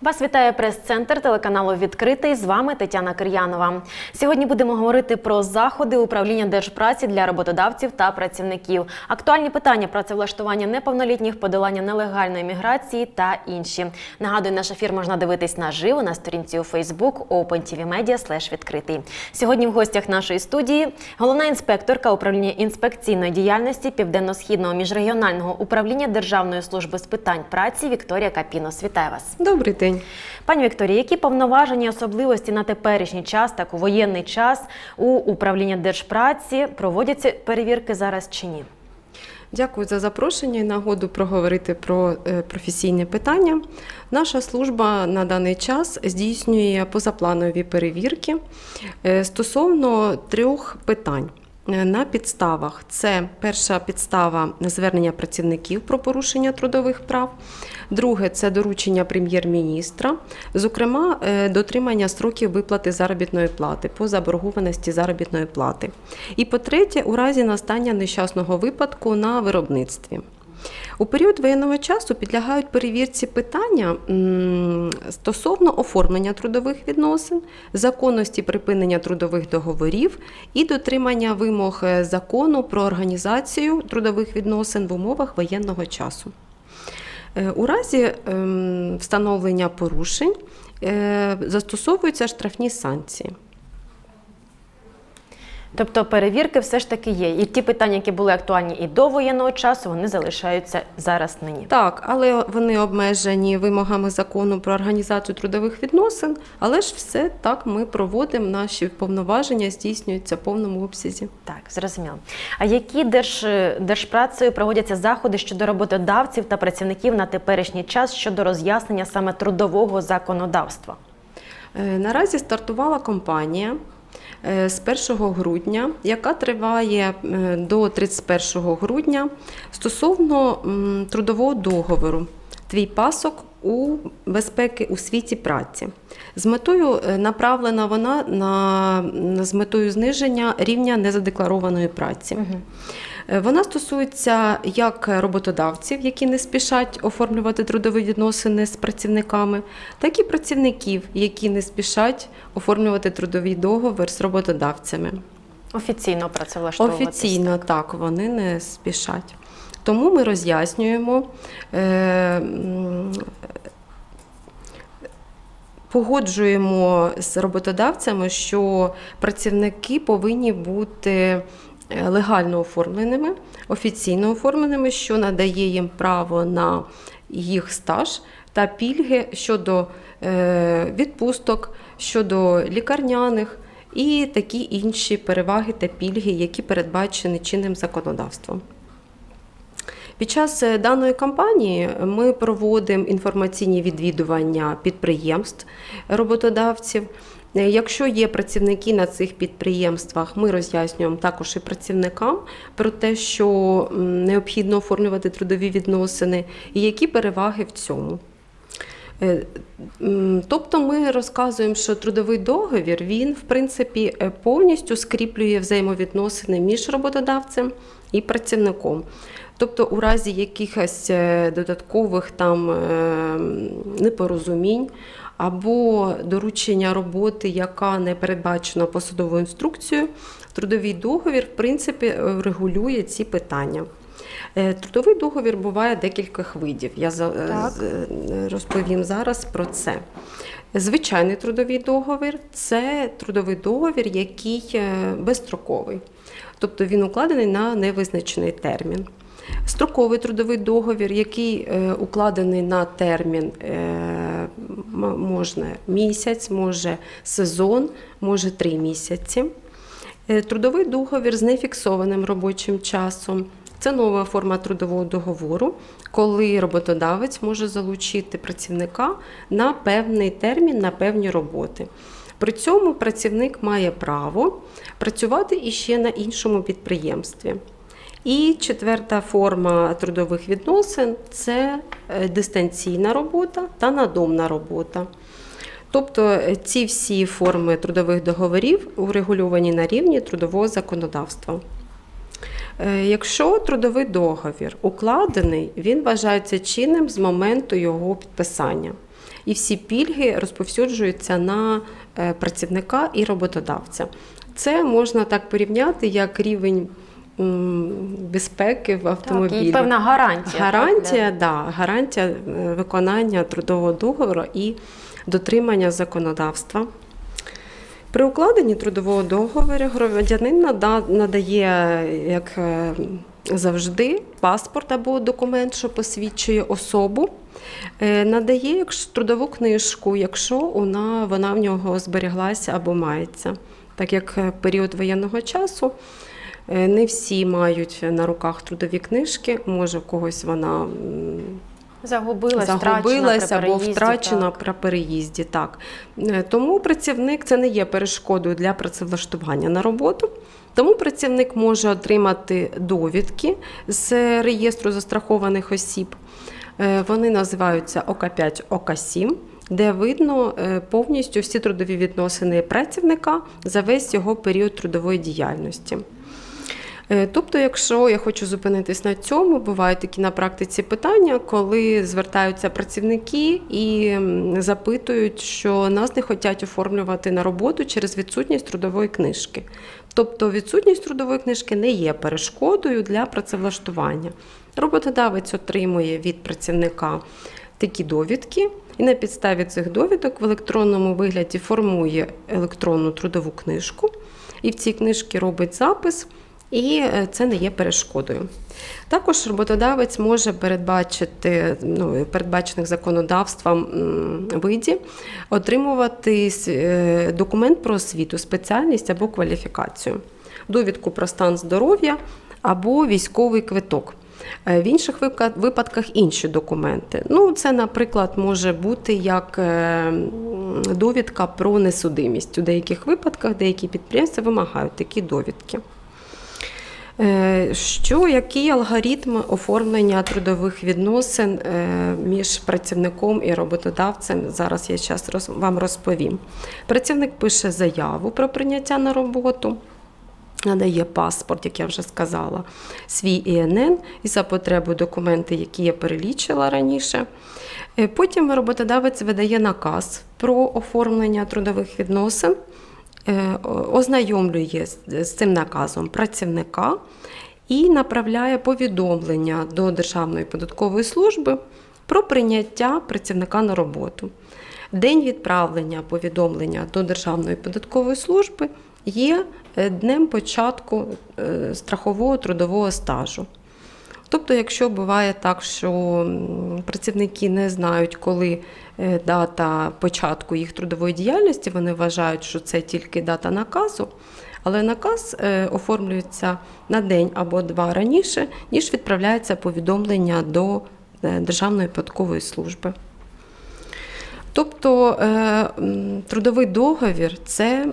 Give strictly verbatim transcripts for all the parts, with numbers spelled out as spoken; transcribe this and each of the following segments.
Вас вітає прес-центр телеканалу «Відкритий». З вами Тетяна Кир'янова. Сьогодні будемо говорити про заходи управління держпраці для роботодавців та працівників, актуальні питання працевлаштування неповнолітніх, подолання нелегальної міграції та інші. Нагадую, наш ефір можна дивитись наживо на сторінці у Facebook OpenTVMedia слеш відкритий. Сьогодні в гостях нашої студії головна інспекторка управління інспекційної діяльності Південно-Східного міжрегіонального управління Державної служби з питань праці Вікторія Капінос. Вітаю вас. Добрий день. Пані Вікторія, які повноваження, особливості на теперішній час, так у воєнний час, у управління держпраці, проводяться перевірки зараз чи ні? Дякую за запрошення і нагоду проговорити про професійні питання. Наша служба на даний час здійснює позапланові перевірки стосовно трьох питань. На підставах. Це перша підстава – звернення працівників про порушення трудових прав. Друге – це доручення прем'єр-міністра, зокрема, дотримання строків виплати заробітної плати по заборгованості заробітної плати. І по-третє, у разі настання нещасного випадку на виробництві. У період воєнного часу підлягають перевірці питання стосовно оформлення трудових відносин, законності припинення трудових договорів і дотримання вимог закону про організацію трудових відносин в умовах воєнного часу. У разі встановлення порушень застосовуються штрафні санкції. Тобто перевірки все ж таки є. І ті питання, які були актуальні і до воєнного часу, вони залишаються зараз нині. Так, але вони обмежені вимогами закону про організацію трудових відносин, але ж все так ми проводимо, наші повноваження здійснюються в повному обсязі. Так, зрозуміло. А які держ, держпрацею проводяться заходи щодо роботодавців та працівників на теперішній час щодо роз'яснення саме трудового законодавства? Наразі стартувала кампанія з першого грудня, яка триває до тридцять першого грудня, стосовно трудового договору «Твій пасок у безпеки у світі праці». З метою направлена вона на, з метою зниження рівня незадекларованої праці. Угу. Вона стосується як роботодавців, які не спішать оформлювати трудові відносини з працівниками, так і працівників, які не спішать оформлювати трудовий договір з роботодавцями. Офіційно працевлаштовуватися. Офіційно, так, так, вони не спішать. Тому ми роз'яснюємо, е, погоджуємо з роботодавцями, що працівники повинні бути легально оформленими, офіційно оформленими, що надає їм право на їх стаж та пільги щодо відпусток, щодо лікарняних і такі інші переваги та пільги, які передбачені чинним законодавством. Під час даної кампанії ми проводимо інформаційні відвідування підприємств роботодавців. Якщо є працівники на цих підприємствах, ми роз'яснюємо також і працівникам про те, що необхідно оформлювати трудові відносини і які переваги в цьому. Тобто ми розказуємо, що трудовий договір, він, в принципі, повністю скріплює взаємовідносини між роботодавцем і працівником. Тобто у разі якихось додаткових там непорозумінь або доручення роботи, яка не передбачена посадовою інструкцією, трудовий договір, в принципі, регулює ці питання. Трудовий договір буває декількох видів. Я так. розповім зараз про це. Звичайний трудовий договір – це трудовий договір, який безстроковий. Тобто він укладений на невизначений термін. Строковий трудовий договір, який укладений на термін, можна місяць, може сезон, може три місяці. Трудовий договір з нефіксованим робочим часом. Це нова форма трудового договору, коли роботодавець може залучити працівника на певний термін, на певні роботи. При цьому працівник має право працювати іще на іншому підприємстві. І четверта форма трудових відносин – це дистанційна робота та надомна робота. Тобто ці всі форми трудових договорів урегульовані на рівні трудового законодавства. Якщо трудовий договір укладений, він вважається чинним з моменту його підписання. і всі пільги розповсюджуються на працівника і роботодавця. Це можна так порівняти, як рівень безпеки в автомобілі. Так, і певна гарантія. Гарантія, так, да, гарантія виконання трудового договору і дотримання законодавства. При укладенні трудового договору громадянин надає, як завжди, паспорт або документ, що посвідчує особу, надає трудову книжку, якщо вона, вона в нього зберіглася або мається. Так як в період воєнного часу не всі мають на руках трудові книжки, може в когось вона загубилась, загубилась втрачена або при втрачена так. при переїзді. Так. Тому працівник, це не є перешкодою для працевлаштування на роботу. Тому працівник може отримати довідки з реєстру застрахованих осіб. Вони називаються О К п'ять, О К сім, де видно повністю всі трудові відносини працівника за весь його період трудової діяльності. Тобто, якщо я хочу зупинитись на цьому, бувають такі на практиці питання, коли звертаються працівники і запитують, що нас не хочуть оформлювати на роботу через відсутність трудової книжки. Тобто відсутність трудової книжки не є перешкодою для працевлаштування. Роботодавець отримує від працівника такі довідки і на підставі цих довідок в електронному вигляді формує електронну трудову книжку і в цій книжці робить запис, і це не є перешкодою. Також роботодавець може передбачити, ну, передбачених законодавством виді, отримувати документ про освіту, спеціальність або кваліфікацію, довідку про стан здоров'я або військовий квиток. В інших випадках інші документи. Ну, це, наприклад, може бути як довідка про несудимість. У деяких випадках деякі підприємства вимагають такі довідки. Що, який алгоритм оформлення трудових відносин між працівником і роботодавцем, зараз я зараз вам розповім. Працівник пише заяву про прийняття на роботу, надає паспорт, як я вже сказала, свій І Ен Ен і за потребу документи, які я перелічила раніше. Потім роботодавець видає наказ про оформлення трудових відносин, ознайомлює з цим наказом працівника і направляє повідомлення до Державної податкової служби про прийняття працівника на роботу. День відправлення повідомлення до Державної податкової служби є днем початку страхового трудового стажу. Тобто, якщо буває так, що працівники не знають, коли дата початку їх трудової діяльності, вони вважають, що це тільки дата наказу, але наказ оформлюється на день або два раніше, ніж відправляється повідомлення до Державної податкової служби. Тобто трудовий договір – це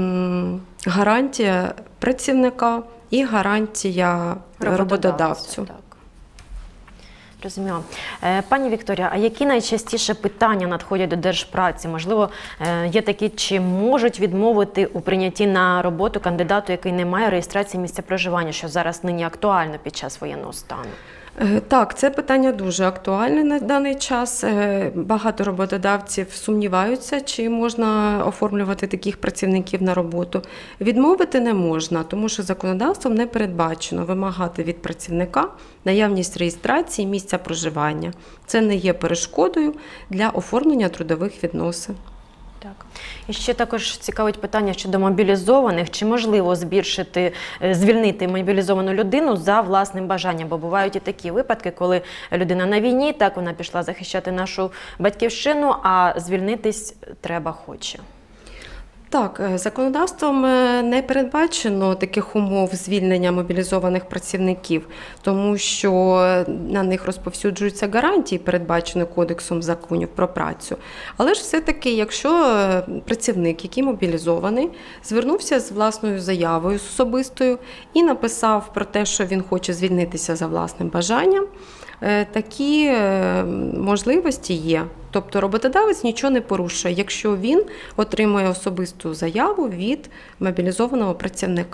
гарантія працівника і гарантія роботодавцю. Так. Розуміло. Пані Вікторія, а які найчастіше питання надходять до Держпраці? Можливо, є такі, чи можуть відмовити у прийнятті на роботу кандидату, який не має реєстрації місця проживання, що зараз нині актуально під час воєнного стану? Так, це питання дуже актуальне на даний час. Багато роботодавців сумніваються, чи можна оформлювати таких працівників на роботу. Відмовити не можна, тому що законодавством не передбачено вимагати від працівника наявність реєстрації місця проживання. Це не є перешкодою для оформлення трудових відносин. Так. І ще також цікавить питання щодо мобілізованих. Чи можливо збільшити, звільнити мобілізовану людину за власним бажанням? Бо бувають і такі випадки, коли людина на війні, так, вона пішла захищати нашу батьківщину, а звільнитись треба хоче. Так, законодавством не передбачено таких умов звільнення мобілізованих працівників, тому що на них розповсюджуються гарантії, передбачені Кодексом законів про працю. Але ж все-таки, якщо працівник, який мобілізований, звернувся з власною заявою з особистою і написав про те, що він хоче звільнитися за власним бажанням, такі можливості є. Тобто роботодавець нічого не порушує, якщо він отримує особисту заяву від мобілізованого працівника.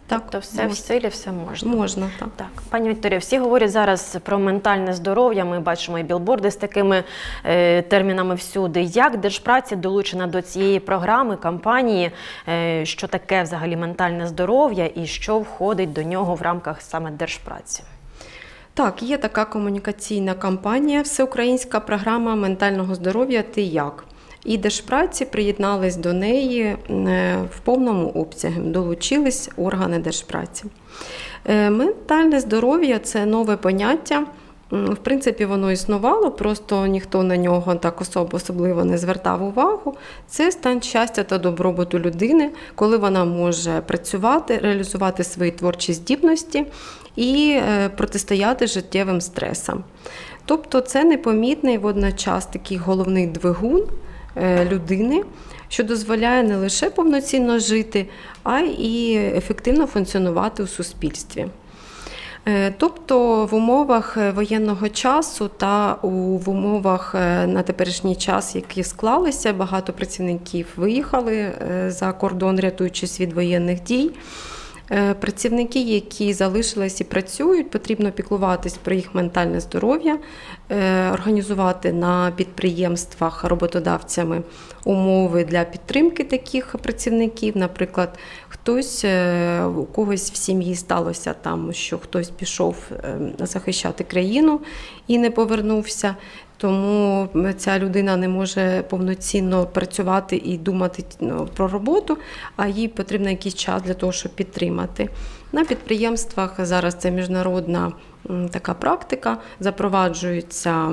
Так, Тобто все в можна. силі, все можна. Можна, так. Так, пані Вікторія, всі говорять зараз про ментальне здоров'я. Ми бачимо і білборди з такими е, термінами всюди. Як Держпраця долучена до цієї програми, кампанії? Е, що таке взагалі ментальне здоров'я і що входить до нього в рамках саме Держпраці? Так, є така комунікаційна кампанія, всеукраїнська програма ментального здоров'я «Ти як?». І Держпраці приєднались до неї в повному обсязі, долучились органи Держпраці. Ментальне здоров'я – це нове поняття. В принципі, воно існувало, просто ніхто на нього так особливо не звертав увагу. Це стан щастя та добробуту людини, коли вона може працювати, реалізувати свої творчі здібності і протистояти життєвим стресам. Тобто це непомітний водночас такий головний двигун людини, що дозволяє не лише повноцінно жити, а й ефективно функціонувати у суспільстві. Тобто в умовах воєнного часу та в умовах на теперішній час, які склалися, багато працівників виїхали за кордон, рятуючись від воєнних дій. Працівники, які залишились і працюють, потрібно піклуватись про їх ментальне здоров'я, організувати на підприємствах роботодавцями умови для підтримки таких працівників. Наприклад, хтось, у когось в сім'ї сталося там, що хтось пішов захищати країну і не повернувся. Тому ця людина не може повноцінно працювати і думати про роботу, а їй потрібен якийсь час для того, щоб підтримати. На підприємствах зараз це міжнародна така практика, запроваджуються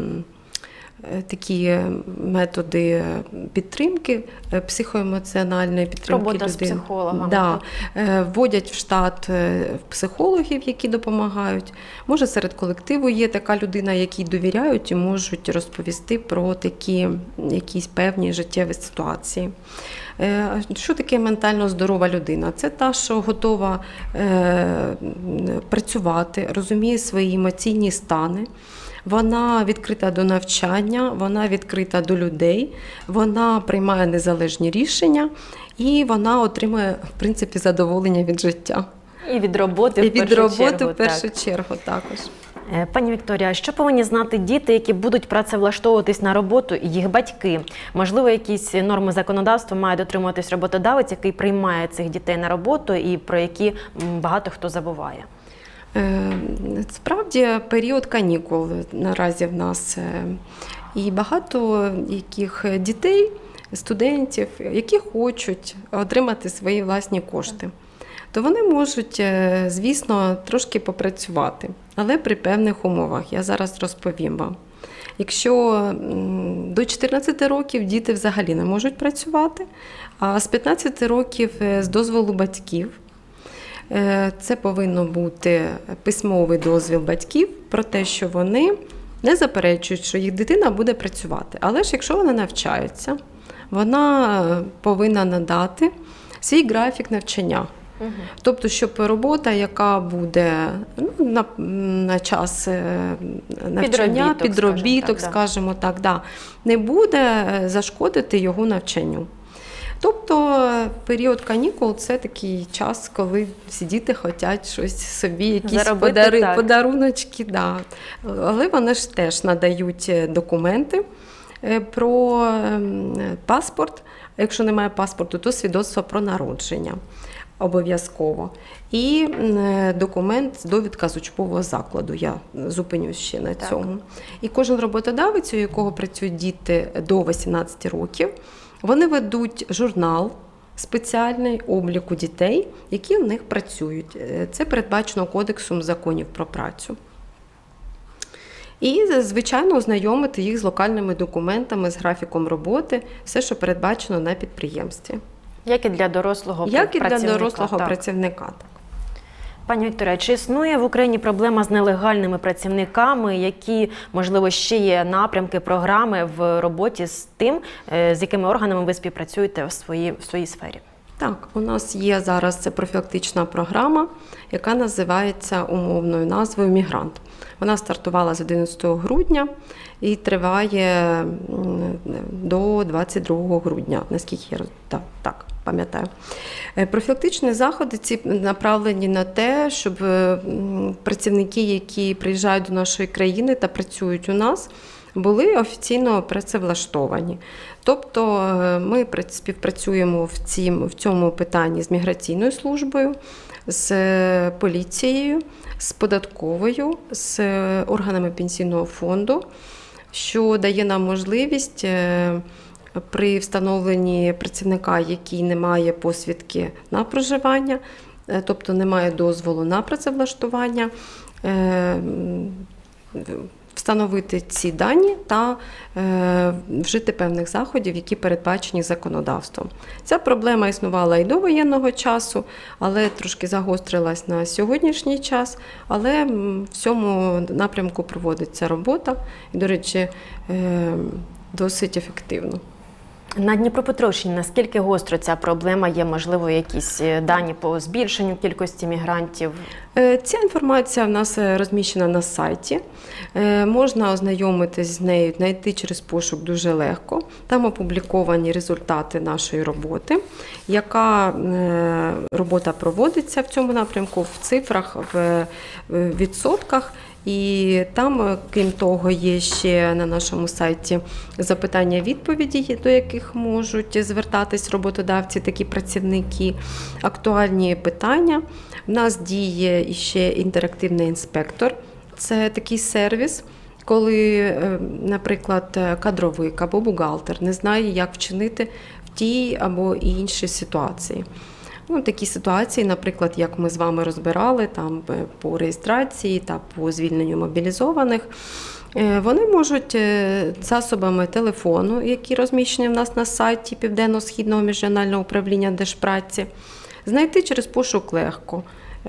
такі методи підтримки, психоемоціональної підтримки Робота людини. з психологами. Да. Вводять в штат психологів, які допомагають. Може, серед колективу є така людина, якій довіряють і можуть розповісти про такі якісь певні життєві ситуації. Що таке ментально здорова людина? Це та, що готова працювати, розуміє свої емоційні стани. Вона відкрита до навчання, вона відкрита до людей, вона приймає незалежні рішення і вона отримує, в принципі, задоволення від життя. І від роботи, і в першу від роботи чергу. в першу так. чергу також. Пані Вікторія, що повинні знати діти, які будуть працевлаштовуватись на роботу, і їх батьки? Можливо, якісь норми законодавства має дотримуватись роботодавець, який приймає цих дітей на роботу і про які багато хто забуває? Справді, період канікул наразі в нас, і багато яких дітей, студентів, які хочуть отримати свої власні кошти, то вони можуть, звісно, трошки попрацювати, але при певних умовах. Я зараз розповім вам. Якщо до чотирнадцяти років діти взагалі не можуть працювати, а з п'ятнадцяти років з дозволу батьків, це повинно бути письмовий дозвіл батьків про те, що вони не заперечують, що їх дитина буде працювати. Але ж якщо вона навчається, вона повинна надати свій графік навчання. Угу. Тобто, щоб робота, яка буде ну, на, на час навчання, підробіток, підробіток скажімо так, да, не буде зашкодити його навчанню. Тобто період канікул – це такий час, коли всі діти хочуть щось собі, якісь подари, подаруночки. Да. Але вони ж теж надають документи про паспорт. Якщо немає паспорту, то свідоцтво про народження обов'язково. І документ, довідка з учбового закладу. Я зупинюсь ще на цьому. Так. І кожен роботодавець, у якого працюють діти до вісімнадцяти років, вони ведуть журнал спеціальний обліку дітей, які в них працюють. Це передбачено Кодексом законів про працю. І, звичайно, ознайомити їх з локальними документами, з графіком роботи, все, що передбачено на підприємстві. Як і для дорослого Як працівника. Як і для дорослого так. працівника, так. Пані Вікторія, чи існує в Україні проблема з нелегальними працівниками, які, можливо, ще є напрямки, програми в роботі з тим, з якими органами ви співпрацюєте в своїй, в своїй сфері? Так, у нас є зараз це профілактична програма, яка називається умовною назвою «Мігрант». Вона стартувала з одинадцятого грудня і триває до двадцять другого грудня, наскільки я так, так пам'ятаю. Профілактичні заходи ці направлені на те, щоб працівники, які приїжджають до нашої країни та працюють у нас, були офіційно працевлаштовані. Тобто ми співпрацюємо в, цім, в цьому питанні з міграційною службою, з поліцією, з податковою, з органами пенсійного фонду, що дає нам можливість при встановленні працівника, який не має посвідки на проживання, тобто не має дозволу на працевлаштування, встановити ці дані та е, вжити певних заходів, які передбачені законодавством. Ця проблема існувала і до воєнного часу, але трошки загострилась на сьогоднішній час, але в цьому напрямку проводиться робота і, до речі, е, досить ефективно. На Дніпропетровщині наскільки гостро ця проблема є, можливо, якісь дані по збільшенню кількості мігрантів? Ця інформація в нас розміщена на сайті. Можна ознайомитись з нею, знайти через пошук дуже легко. Там опубліковані результати нашої роботи, яка робота проводиться в цьому напрямку в цифрах, в відсотках. І там, крім того, є ще на нашому сайті запитання-відповіді, до яких можуть звертатись роботодавці, такі працівники, актуальні питання. У нас діє ще інтерактивний інспектор. Це такий сервіс, коли, наприклад, кадровик або бухгалтер не знає, як вчинити в тій або іншій ситуації. Ну, такі ситуації, наприклад, як ми з вами розбирали там, по реєстрації та по звільненню мобілізованих, вони можуть засобами телефону, які розміщені в нас на сайті Південно-Східного міжрегіонального управління Держпраці, знайти через пошук легко,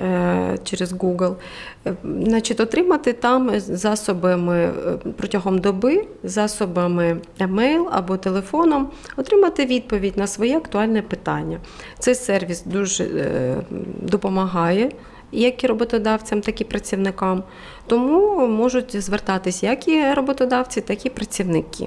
через Google, значить, отримати там засобами протягом доби, засобами емейл або телефоном, отримати відповідь на своє актуальне питання. Цей сервіс дуже допомагає як і роботодавцям, так і працівникам, тому можуть звертатись як і роботодавці, так і працівники.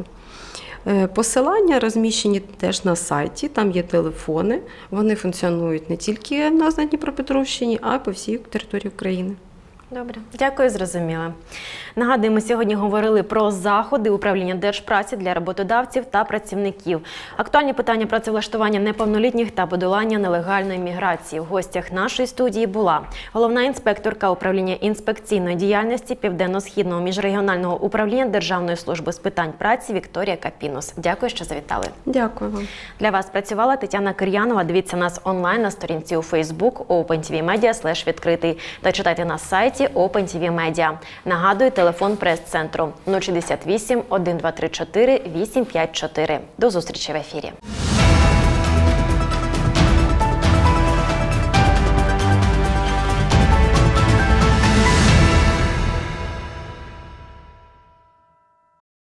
Посилання розміщені теж на сайті, там є телефони, вони функціонують не тільки в нас на Дніпропетровщині, а й по всій території України. Добре, дякую, зрозуміла. Нагадуємо, сьогодні говорили про заходи управління Держпраці для роботодавців та працівників. Актуальні питання працевлаштування неповнолітніх та подолання нелегальної міграції. В гостях нашої студії була головна інспекторка управління інспекційної діяльності Південно-Східного міжрегіонального управління Державної служби з питань праці Вікторія Капінус. Дякую, що завітали. Дякую вам. Для вас працювала Тетяна Кир'янова. Дивіться нас онлайн на сторінці у Facebook OpenTVMedia слеш відкритий та читайте на сайті OpenTVMedia. Нагадую, телефон прес-центру нуль шістдесят вісім, один два три чотири, вісім п'ять чотири. До зустрічі в ефірі.